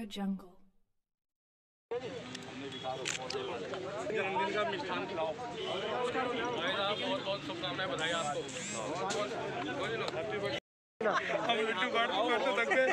jungle. जन्मदिन का मिष्ठान खिलाओ। बहुत बहुत शुभकामनाएं, बधाई आपको। हम लड्डू काटते थक गए।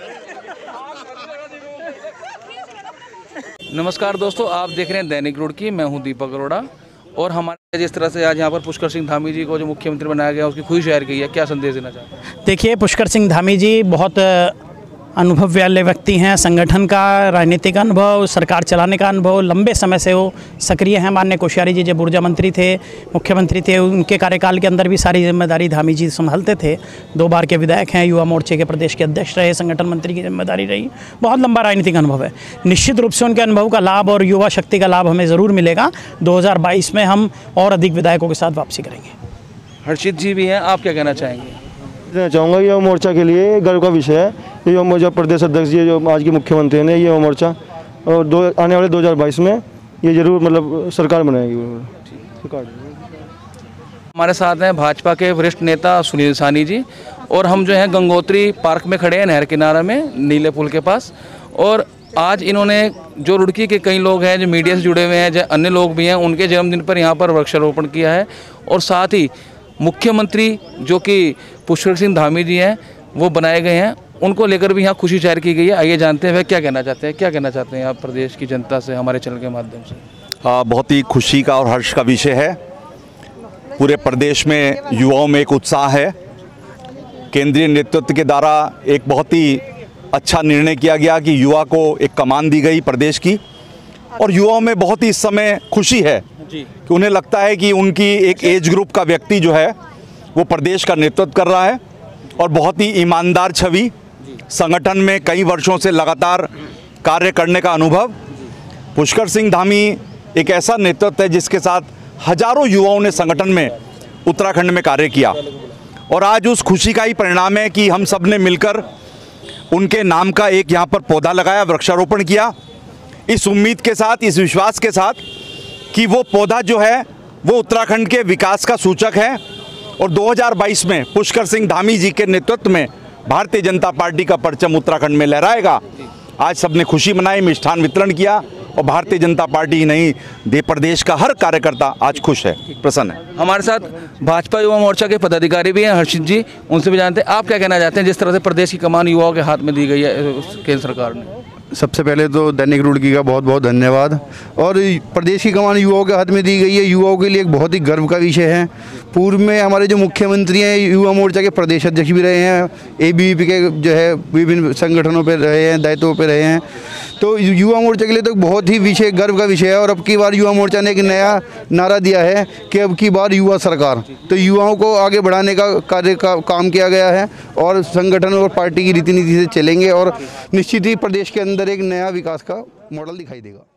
नमस्कार दोस्तों, आप देख रहे हैं दैनिक रुड़की। मैं हूं दीपक अरोड़ा और हमारे जिस तरह से आज यहाँ पर पुष्कर सिंह धामी जी को जो मुख्यमंत्री बनाया गया उसकी खुशी जाहिर की है, क्या संदेश देना चाहते हैं? देखिए, पुष्कर सिंह धामी जी बहुत अनुभव वाले व्यक्ति हैं। संगठन का, राजनीतिक अनुभव, सरकार चलाने का अनुभव, लंबे समय से वो सक्रिय हैं। माननीय कोश्यारी जी जब ऊर्जा मंत्री थे, मुख्यमंत्री थे, उनके कार्यकाल के अंदर भी सारी जिम्मेदारी धामी जी संभालते थे। 2 बार के विधायक हैं, युवा मोर्चे के प्रदेश के अध्यक्ष रहे, संगठन मंत्री की जिम्मेदारी रही। बहुत लंबा राजनीतिक अनुभव है। निश्चित रूप से उनके अनुभव का लाभ और युवा शक्ति का लाभ हमें ज़रूर मिलेगा। 2022 में हम और अधिक विधायकों के साथ वापसी करेंगे। हर्षित जी भी हैं, आप क्या कहना चाहेंगे? मैं चाहूँगा युवा मोर्चा के लिए गर्व का विषय है। ये युवा मोर्चा प्रदेश अध्यक्ष जी जो आज के मुख्यमंत्री हैं, ये युवा मोर्चा और आने वाले 2022 में ये जरूर मतलब सरकार बनाएगी। हमारे साथ हैं भाजपा के वरिष्ठ नेता सुनील साहनी जी और हम जो हैं गंगोत्री पार्क में खड़े हैं, नहर किनारे में, नीले पुल के पास। और आज इन्होंने जो रुड़की के कई लोग हैं जो मीडिया से जुड़े हुए हैं, जो अन्य लोग भी हैं, उनके जन्मदिन पर यहाँ पर वृक्षारोपण किया है। और साथ ही मुख्यमंत्री जो कि पुष्कर सिंह धामी जी हैं वो बनाए गए हैं, उनको लेकर भी यहाँ खुशी जाहिर की गई है। आइए जानते हैं वह क्या कहना चाहते हैं आप प्रदेश की जनता से हमारे चैनल के माध्यम से। बहुत ही खुशी का और हर्ष का विषय है। पूरे प्रदेश में युवाओं में एक उत्साह है। केंद्रीय नेतृत्व के द्वारा एक बहुत ही अच्छा निर्णय किया गया कि युवा को एक कमान दी गई प्रदेश की, और युवाओं में बहुत ही इस समय खुशी है कि उन्हें लगता है कि उनकी एक एज ग्रुप का व्यक्ति जो है वो प्रदेश का नेतृत्व कर रहा है और बहुत ही ईमानदार छवि, संगठन में कई वर्षों से लगातार कार्य करने का अनुभव। पुष्कर सिंह धामी एक ऐसा नेतृत्व है जिसके साथ हजारों युवाओं ने संगठन में उत्तराखंड में कार्य किया, और आज उस खुशी का ही परिणाम है कि हम सब ने मिलकर उनके नाम का एक यहाँ पर पौधा लगाया, वृक्षारोपण किया, इस उम्मीद के साथ, इस विश्वास के साथ कि वो पौधा जो है वो उत्तराखंड के विकास का सूचक है। और 2022 में पुष्कर सिंह धामी जी के नेतृत्व में भारतीय जनता पार्टी का परचम उत्तराखंड में लहराएगा। आज सबने खुशी मनाई, मिष्ठान वितरण किया, और भारतीय जनता पार्टी ही नहीं, प्रदेश का हर कार्यकर्ता आज खुश है, प्रसन्न है। हमारे साथ भाजपा युवा मोर्चा के पदाधिकारी भी हैं, हर्षित जी, उनसे भी जानते हैं आप क्या कहना चाहते हैं जिस तरह से प्रदेश की कमान युवाओं के हाथ में दी गई है केंद्र सरकार ने। सबसे पहले तो दैनिक रुड़की का बहुत बहुत धन्यवाद। और प्रदेश की कमान युवाओं के हाथ में दी गई है, युवाओं के लिए एक बहुत ही गर्व का विषय है। पूर्व में हमारे जो मुख्यमंत्री हैं युवा मोर्चा के प्रदेश अध्यक्ष भी रहे हैं, ABVP के जो है विभिन्न संगठनों पर रहे हैं, दायित्वों पर रहे हैं। तो युवा मोर्चा के लिए तो बहुत ही विषय गर्व का विषय है। और अब की बार युवा मोर्चा ने एक नया नारा दिया है कि अब की बार युवा सरकार। तो युवाओं को आगे बढ़ाने का कार्य का काम किया गया है और संगठन और पार्टी की रीति नीति से चलेंगे और निश्चित ही प्रदेश के अंदर एक नया विकास का मॉडल दिखाई देगा।